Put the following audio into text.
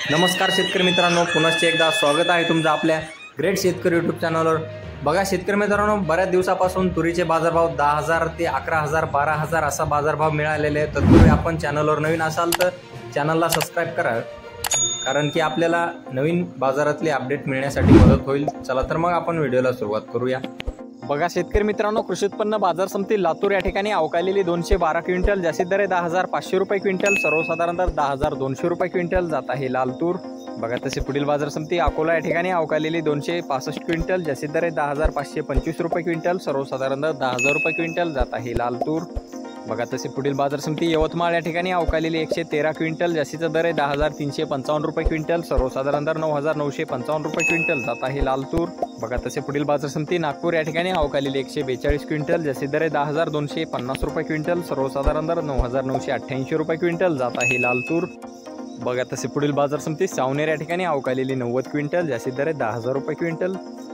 नमस्कार शेतकरी मित्रांनो, पुनश्च एकदा स्वागत आहे तुमचं आपल्या ग्रेट शेतकरी यूट्यूब चॅनलवर। बघा शेतकरी मित्रांनो, बऱ्याच दिवसापासून तुरीचे बाजारभाव 10,000 ते 11,000 12,000 असा बाजारभाव मिळालेले आहेत। तत्पूर्वी आपण चॅनलवर नवीन असाल तर चॅनलला सबस्क्राइब करा, कारण की आपल्याला नवीन बाजारातले अपडेट मिळण्यासाठी मदत होईल। चला तर मग आपण व्हिडिओला सुरुवात करूया। बघा शेतकरी मित्रांनो, कृषी उत्पन्न बाजार समिती लातूर या ठिकाणी अवकालेली 212 क्विंटल, जास्तीत दर 10,500 रुपये क्विंटल, सर्वसाधारण दर 10,200 रुपये क्विंटल जात आहे लाल तूर। बघा तसे पुढील बाजार समिती अकोला या ठिकाणी अवकालेली 265 क्विंटल, जास्तीत दर 10,525 रुपये क्विंटल, सर्वसाधारण दर 10,000 रुपये क्विंटल जात आहे लाल तूर। बघा तसे पुढील बाजार समिती यवतमाळ या ठिकाणी अवकालेली 113 क्विंटल, जास्तीचा दर 10,355 रुपये क्विंटल, सर्वसाधारण दर 9,955 रुपये क्विंटल जात आहे लाल तूर। बघा तसे पुढील बाजार समिती नागपूर या ठिकाणी अवकालेली 142 क्विंटल, जास्तीत दर 10,250 रुपये क्विंटल, सर्वसाधारण दर 9,988 रुपये क्विंटल जात आहे लाल तूर। बघा तसे पुढील बाजार समिती सावनेर या ठिकाणी अवकालेली 90 क्विंटल, जास्तीत दर 10,000 रुपये क्विंटल,